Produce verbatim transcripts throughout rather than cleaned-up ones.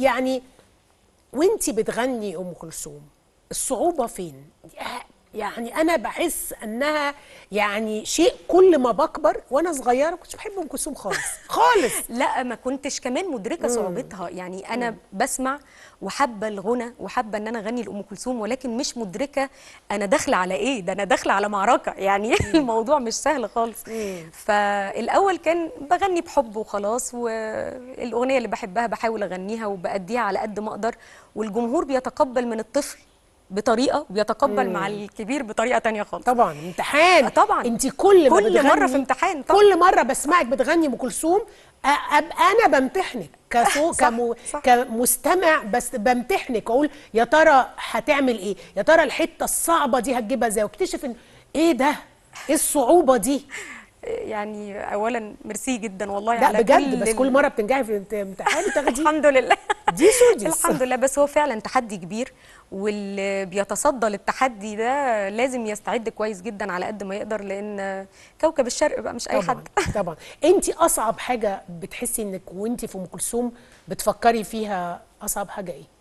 يعني وانتي بتغني ام كلثوم الصعوبه فين؟ يعني انا بحس انها يعني شيء كل ما بكبر، وانا صغيره ما كنتش بحب ام كلثوم خالص خالص. لا ما كنتش كمان مدركه مم. صعوبتها، يعني انا مم. بسمع وحابه الغنى وحابه ان انا اغني لام كلثوم، ولكن مش مدركه انا داخله على ايه، ده انا داخله على معركه يعني. الموضوع مش سهل خالص. مم. فالاول كان بغني بحب وخلاص، والاغنيه اللي بحبها بحاول اغنيها وباديها على قد ما اقدر، والجمهور بيتقبل من الطفل بطريقه وبيتقبل مع الكبير بطريقه تانية خالص. طبعا امتحان. طبعا انت كل ما كل بتغني مره في امتحان طبعا. كل مره بسمعك بتغني ام كلثوم ابقى انا بمتحنك كصو صح كمو صح. كمستمع، بس بمتحنك اقول يا ترى هتعمل ايه، يا ترى الحته الصعبه دي هتجيبها ازاي، واكتشف ان ايه ده، ايه الصعوبه دي. يعني اولا ميرسي جدا والله لا على بجد كل بس كل مره بتنجحي في امتحان وتاخدي الحمد لله. دي سودي الحمد لله. بس هو فعلا تحدي كبير، واللي بيتصدى للتحدي ده لازم يستعد كويس جدا على قد ما يقدر، لان كوكب الشرق بقى مش اي طبعا حد. طبعا. انت اصعب حاجه بتحسي انك وانت في ام كلثوم بتفكري فيها، اصعب حاجه ايه؟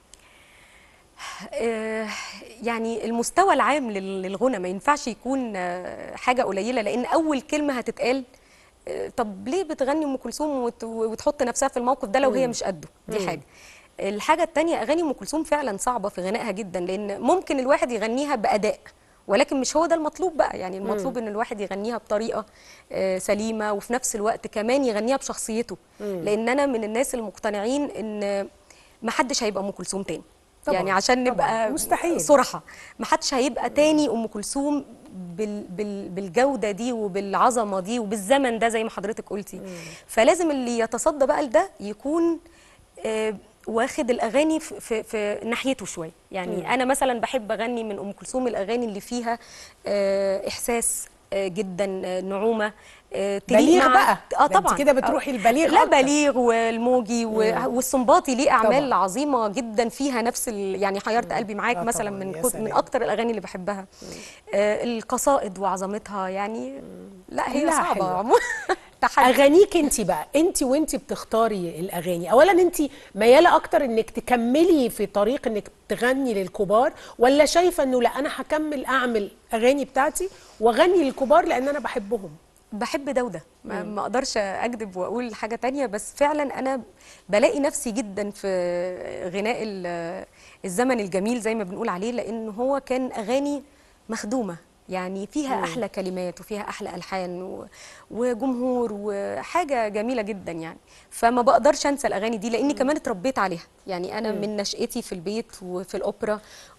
يعني المستوى العام للغنى ما ينفعش يكون حاجه قليله، لان اول كلمه هتتقال طب ليه بتغني ام كلثوم وتحط نفسها في الموقف ده لو هي مش قده، دي حاجه. الحاجه الثانيه، اغاني ام كلثوم فعلا صعبه في غنائها جدا، لان ممكن الواحد يغنيها باداء ولكن مش هو ده المطلوب بقى، يعني المطلوب ان الواحد يغنيها بطريقه سليمه، وفي نفس الوقت كمان يغنيها بشخصيته. لان انا من الناس المقتنعين ان ما حدش هيبقى ام كلثوم تاني. طبعًا يعني عشان نبقى مستحيل صراحه، ما حدش هيبقى تاني ام كلثوم بال بال بالجوده دي وبالعظمه دي وبالزمن ده زي ما حضرتك قلتي. مم. فلازم اللي يتصدى بقى لده يكون آه واخد الاغاني في, في, في ناحيته شويه، يعني مم. انا مثلا بحب اغني من ام كلثوم الاغاني اللي فيها آه احساس آه جدا، آه نعومه، بليغ بقى. اه طبعا انت كده بتروحي البليغ لا أكتر. بليغ والموجي والسنباطي ليه اعمال طبعًا عظيمه جدا فيها نفس يعني حيرت قلبي معاك آه مثلا من من اكتر الاغاني اللي بحبها. آه القصائد وعظمتها يعني مم. لا هي صعبه عموما. اغانيك انت بقى، انت وانت بتختاري الاغاني، اولا انت مياله اكتر انك تكملي في طريق انك تغني للكبار، ولا شايفه انه لا انا هكمل اعمل اغاني بتاعتي واغني للكبار لان انا بحبهم؟ بحب ده وده، ما اقدرش اكذب واقول حاجه تانية، بس فعلا انا بلاقي نفسي جدا في غناء الزمن الجميل زي ما بنقول عليه، لان هو كان اغاني مخدومه، يعني فيها مم. احلى كلمات وفيها احلى الحان وجمهور وحاجه جميله جدا يعني. فما بقدرش انسى الاغاني دي لاني مم. كمان اتربيت عليها، يعني انا مم. من نشأتي في البيت وفي الاوبرا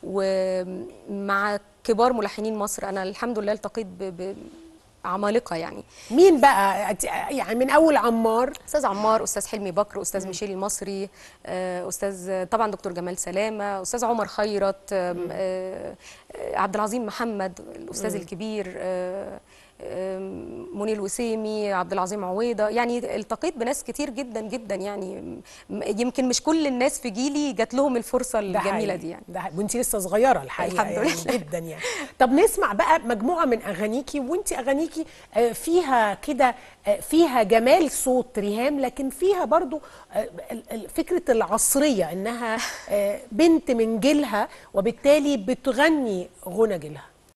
ومع كبار ملحنين مصر. انا الحمد لله التقيت ب, ب عمالقه يعني. مين بقى يعني من اول عمار؟ استاذ عمار، استاذ حلمي بكر، استاذ ميشيل المصري، استاذ طبعا دكتور جمال سلامه، استاذ عمر خيرت، عبد العظيم محمد الاستاذ مم. الكبير، منير الوسيمي، عبد العظيم عويضه، يعني التقيت بناس كتير جدا جدا، يعني يمكن مش كل الناس في جيلي جات لهم الفرصه الجميله دي يعني. ده وانت لسه صغيره الحقيقه الحمد يعني لله جدا يعني. طب نسمع بقى مجموعه من اغانيكي، وانت اغانيكي فيها كده فيها جمال صوت ريهام، لكن فيها برضو فكره العصريه انها بنت من جيلها وبالتالي بتغني غنى جيلها.